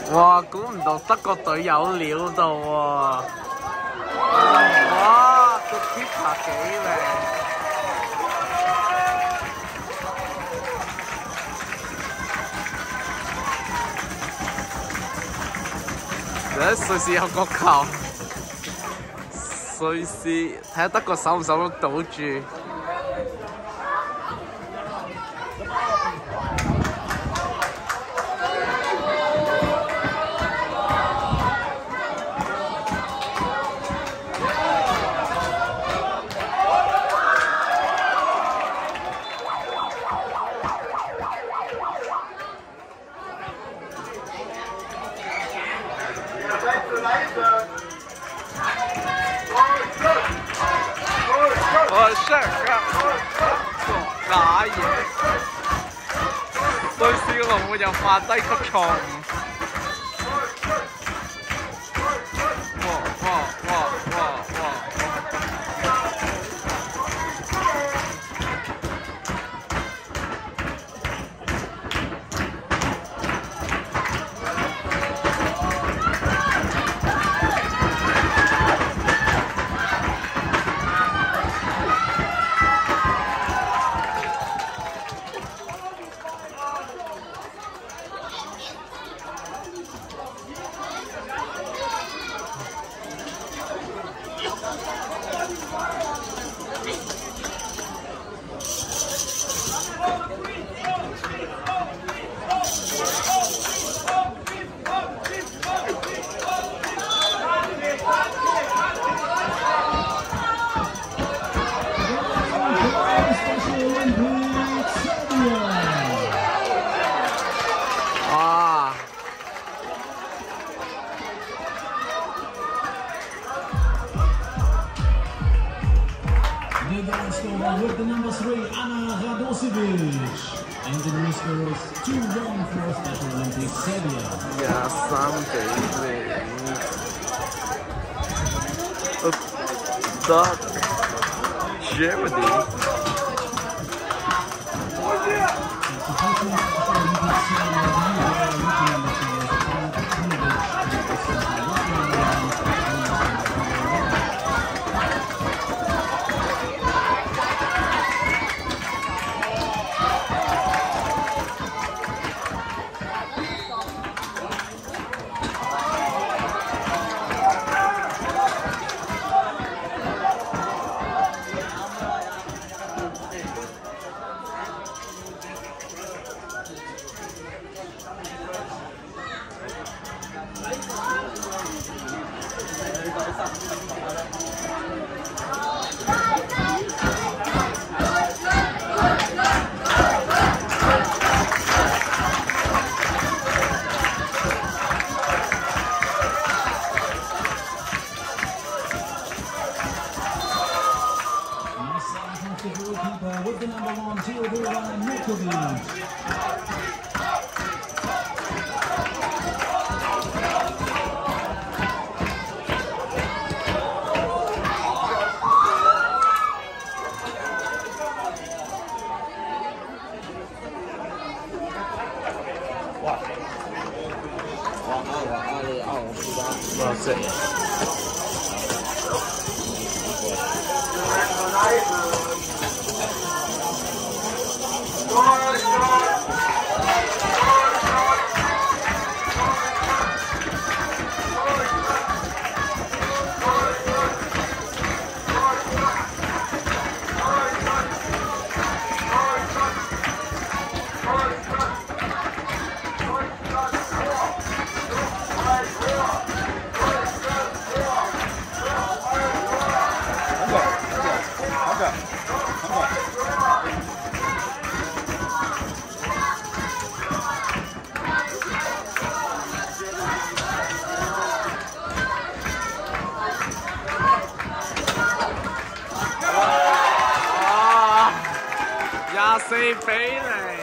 哇！估唔到德國隊有料到喎！哇！個 keeper 幾靚！瑞士有個球，瑞士睇下德國守唔守得到住。我上假嘢，瑞士嘅龍門又犯低級錯誤。 With the number 3, Anna Radosevic. And the new score is 2-1 for Special Olympics Serbia. Ja, sam baby. Germany. With the number 1, Teodora Mirkovic. That's it. Sei bem, né?